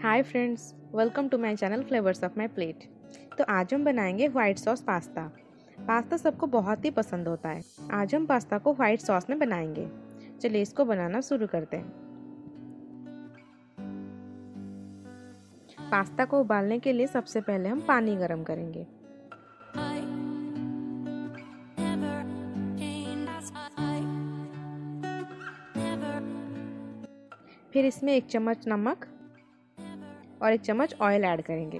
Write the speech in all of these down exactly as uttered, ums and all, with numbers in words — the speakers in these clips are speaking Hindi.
Hi friends, welcome to my channel flavours of my plate. तो आज हम बनाएंगे वाइट सॉस पास्ता। पास्ता सबको बहुत ही पसंद होता है। आज हम पास्ता को वाइट सॉस में बनाएंगे। चलिए इसको बनाना शुरू करते हैं। पास्ता को उबालने के लिए सबसे पहले हम पानी गर्म करेंगे। फिर इसमें एक चम्मच नमक और एक चम्मच ऑयल ऐड करेंगे।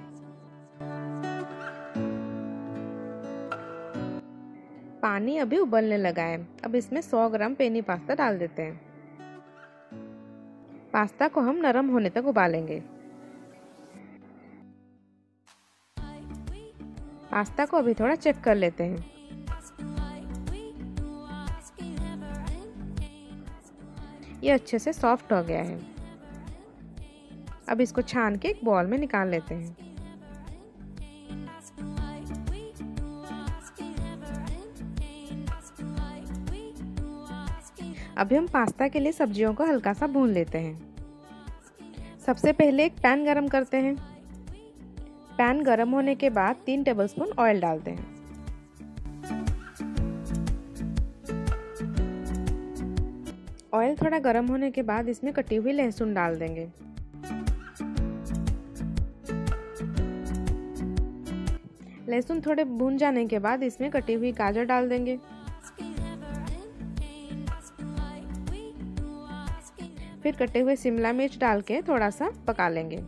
पानी अभी उबलने लगा है। अब इसमें सौ ग्राम पेनी पास्ता डाल देते हैं। पास्ता को हम नरम होने तक उबालेंगे। पास्ता को अभी थोड़ा चेक कर लेते हैं। ये अच्छे से सॉफ्ट हो गया है। अब इसको छान के एक बॉल में निकाल लेते हैं। अभी हम पास्ता के लिए सब्जियों को हल्का सा भून लेते हैं। सबसे पहले एक पैन गरम करते हैं। पैन गरम होने के बाद तीन टेबलस्पून ऑयल डालते हैं। ऑयल थोड़ा गर्म होने के बाद इसमें कटी हुई लहसुन डाल देंगे। लहसुन थोड़े भून जाने के बाद इसमें कटी हुई गाजर डाल देंगे। फिर कटे हुए शिमला मिर्च डाल के थोड़ा सा पका लेंगे।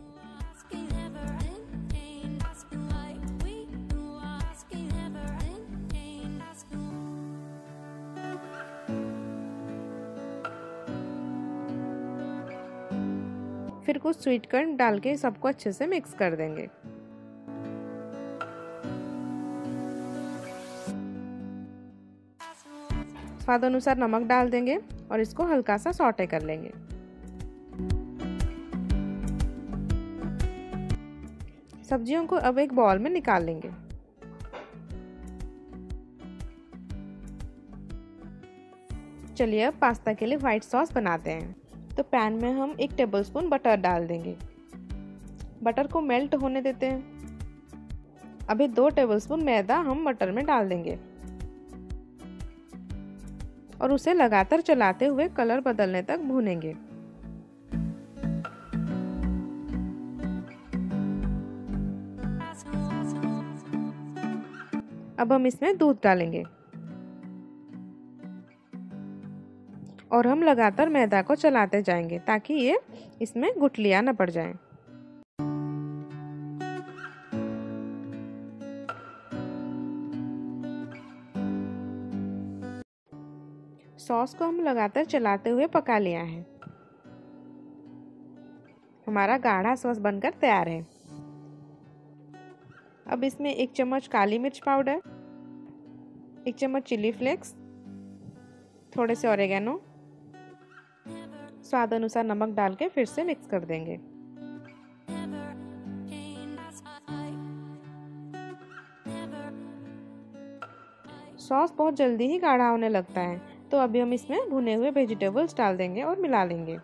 फिर कुछ स्वीट कॉर्न डाल के सबको अच्छे से मिक्स कर देंगे। स्वाद अनुसार नमक डाल देंगे और इसको हल्का सा सौटे कर लेंगे। सब्जियों को अब एक बाउल में निकाल लेंगे। चलिए अब पास्ता के लिए व्हाइट सॉस बनाते हैं। तो पैन में हम एक टेबलस्पून बटर डाल देंगे। बटर को मेल्ट होने देते हैं। अभी दो टेबलस्पून मैदा हम बटर में डाल देंगे और उसे लगातार चलाते हुए कलर बदलने तक भूनेंगे। अब हम इसमें दूध डालेंगे और हम लगातार मैदा को चलाते जाएंगे ताकि ये इसमें गुठलियां न पड़ जाएं। सॉस को हम लगातार चलाते हुए पका लिया है। हमारा गाढ़ा सॉस बनकर तैयार है। अब इसमें एक चम्मच काली मिर्च पाउडर, एक चम्मच चिली फ्लेक्स, थोड़े से ऑरिगेनो, स्वाद अनुसार नमक डाल के फिर से मिक्स कर देंगे। सॉस बहुत जल्दी ही गाढ़ा होने लगता है, तो अभी हम इसमें भुने हुए वेजिटेबल्स डाल देंगे और मिला लेंगे।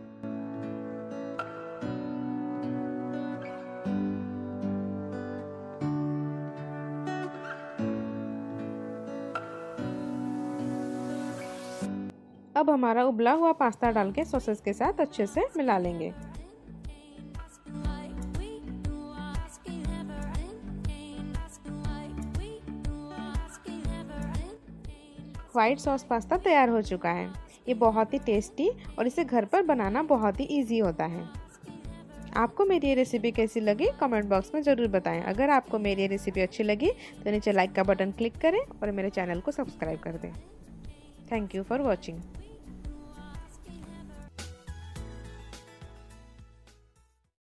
अब हमारा उबला हुआ पास्ता डाल के सॉसेस के साथ अच्छे से मिला लेंगे। व्हाइट सॉस पास्ता तैयार हो चुका है। ये बहुत ही टेस्टी और इसे घर पर बनाना बहुत ही इजी होता है। आपको मेरी ये रेसिपी कैसी लगी कमेंट बॉक्स में ज़रूर बताएं। अगर आपको मेरी ये रेसिपी अच्छी लगी तो नीचे लाइक का बटन क्लिक करें और मेरे चैनल को सब्सक्राइब कर दें। Thank you for watching.